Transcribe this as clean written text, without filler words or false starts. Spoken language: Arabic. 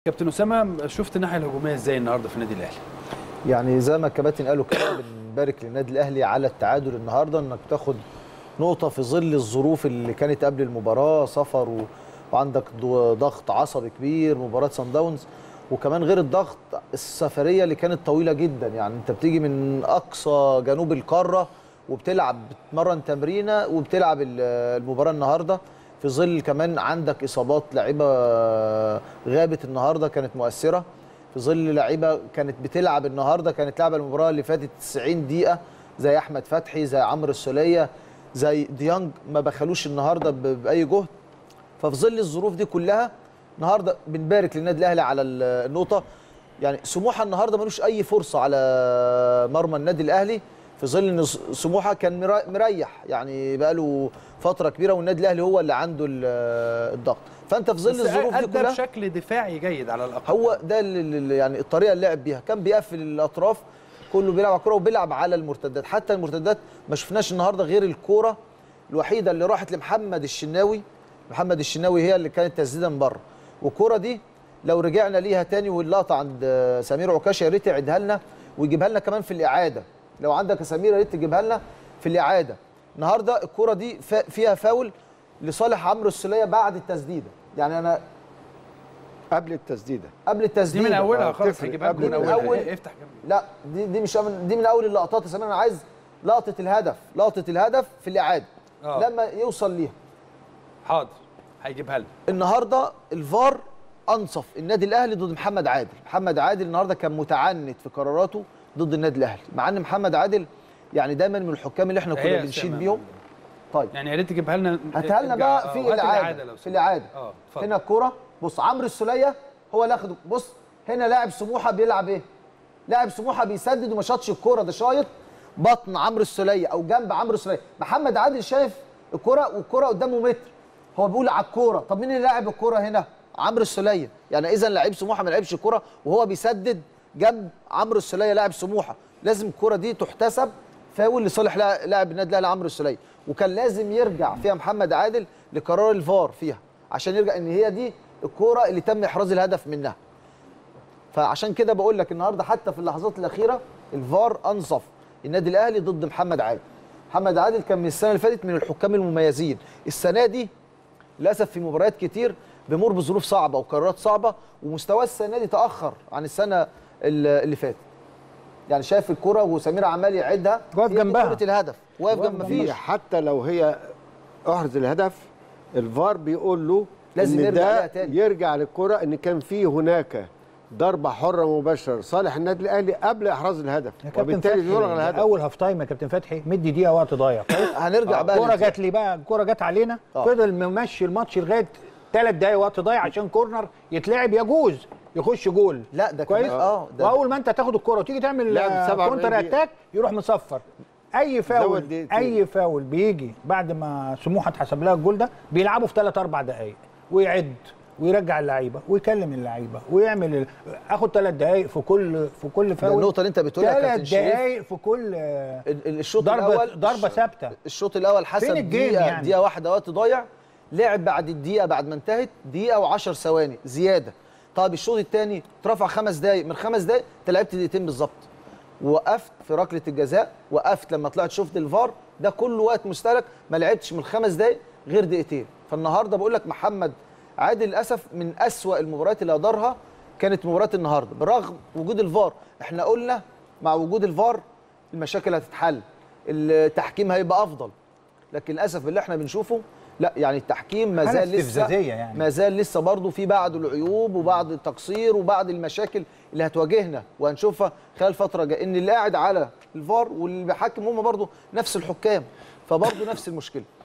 كابتن اسامه، شفت الناحيه الهجوميه ازاي النهارده في النادي الاهلي؟ يعني زي ما الكباتن قالوا كده، بنبارك للنادي الاهلي على التعادل النهارده، انك تاخد نقطه في ظل الظروف اللي كانت قبل المباراه، سفر وعندك ضغط عصبي كبير، مباراه سان داونز، وكمان غير الضغط السفريه اللي كانت طويله جدا. يعني انت بتيجي من اقصى جنوب القاره وبتلعب، بتمرن تمرينه وبتلعب المباراه النهارده، في ظل كمان عندك اصابات لعيبه غابت النهارده كانت مؤثره، في ظل لعيبه كانت بتلعب النهارده كانت لعبه المباراه اللي فاتت 90 دقيقه، زي احمد فتحي، زي عمرو السوليه، زي ديانج، ما بخلوش النهارده باي جهد. ففي ظل الظروف دي كلها النهارده بنبارك للنادي الاهلي على النقطه. يعني سموحه النهارده ملوش اي فرصه على مرمى النادي الاهلي، في ظل ان سموحه كان مريح، يعني بقاله فتره كبيره، والنادي الاهلي هو اللي عنده الضغط. فانت في ظل الظروف دي كلها بشكل دفاعي جيد على الاقل. هو ده اللي يعني الطريقه اللي لعب بيها، كان بيقفل الاطراف، كله بيلعب على الكوره وبيلعب على المرتدات. حتى المرتدات ما شفناش النهارده غير الكوره الوحيده اللي راحت لمحمد الشناوي. محمد الشناوي هي اللي كانت تسديده من بره، والكوره دي لو رجعنا ليها تاني واللقطه عند سمير عكاشه، يا ريت يعيدها لنا ويجيبها لنا كمان في الاعاده. لو عندك يا سمير يا ريت تجيبها لنا في الاعاده. النهارده الكوره دي فيها فاول لصالح عمرو السوليه بعد التسديده. يعني انا قبل التسديده دي من اولها خالص، هيجيبها من اول. افتح كمان. لا دي مش دي من اول اللقطات يا سمير. انا عايز لقطه الهدف في الاعاده لما يوصل ليها. حاضر، هيجيبها لنا. النهارده الفار انصف النادي الاهلي ضد محمد عادل. محمد عادل النهارده كان متعنت في قراراته ضد النادي الاهلي، مع ان محمد عادل يعني دايما من الحكام اللي احنا كنا بنشيد بيهم. طيب يعني يا ريت تجيبها لنا، هاتها لنا بقى في الاعاده. في الاعاده هنا الكوره، بص عمرو السوليه هو اللي اخده. بص هنا لاعب سموحه بيلعب ايه؟ لاعب سموحه بيسدد وما شاطش الكوره، ده شايط بطن عمرو السوليه او جنب عمرو السوليه. محمد عادل شايف الكوره والكوره قدامه متر، هو بيقول على الكوره. طب مين اللي لاعب الكوره هنا؟ عمرو السوليه. يعني اذا لعيب سموحه ما لعبش الكوره وهو بيسدد جنب عمرو السوليه لاعب سموحه، لازم الكوره دي تحتسب فاول لصالح لاعب النادي الاهلي عمرو السوليه، وكان لازم يرجع فيها محمد عادل لقرار الفار فيها عشان يرجع ان هي دي الكوره اللي تم احراز الهدف منها. فعشان كده بقول لك النهارده حتى في اللحظات الاخيره الفار انصف النادي الاهلي ضد محمد عادل. محمد عادل كان من السنه اللي فاتت من الحكام المميزين، السنه دي للاسف في مباريات كتير بيمر بظروف صعبه وقرارات صعبه، ومستواه السنه دي تاخر عن السنه اللي فاتت. يعني شايف الكره وسمير عمال يعدها، واقف جنبها، كره الهدف واقف جنب، مفيش. حتى لو هي احرز الهدف الفار بيقول له لازم يرجع تاني، يرجع للكره ان كان في هناك ضربه حره مباشره لصالح النادي الاهلي قبل احراز الهدف، وبالتالي يلغى الهدف. اول هاف تايم يا كابتن فتحي مدي دقيقه وقت ضايع. هنرجع بقى الكوره جت لي بقى، الكوره جت علينا، فضل ممشي الماتش لغايه 3 دقايق وقت ضايع عشان كورنر يتلعب يجوز يخش جول. لا ده كويس. واول ما انت تاخد الكوره وتيجي تعمل كونتر اتاك يروح مصفر. اي فاول بيجي بعد ما سموحه اتحسب لها الجول ده بيلعبوا في 3 4 دقائق ويعد ويرجع اللعيبه ويكلم اللعيبه ويعمل اخد 3 دقائق في كل فاول. النقطه اللي انت بتقولها يا كابتن شريف، 3 دقائق في كل الشوط الاول ضربه ثابته. الشوط الاول حسب دقيقه واحده وقت ضايع، لعب بعد الدقيقه بعد ما انتهت دقيقه و10 ثواني زياده. طيب الشوط الثاني اترفع 5 دقائق، من 5 دقائق انت لعبت دقيقتين بالظبط، وقفت في ركله الجزاء، وقفت لما طلعت شفت الفار، ده كله وقت مستهلك، ما لعبتش من 5 دقائق غير دقيقتين. فالنهارده بقول لك محمد عادل للاسف من أسوأ المباريات اللي ادارها كانت مباراه النهارده، برغم وجود الفار. احنا قلنا مع وجود الفار المشاكل هتتحل، التحكيم هيبقى افضل، لكن للاسف اللي احنا بنشوفه لا، يعني التحكيم ما زال لسه يعني. ما زال لسه برضه في بعض العيوب وبعض التقصير وبعض المشاكل اللي هتواجهنا وهنشوفها خلال فتره جايه، ان اللي قاعد على الفار واللي بيحكم هم برضه نفس الحكام، فبرضه نفس المشكله.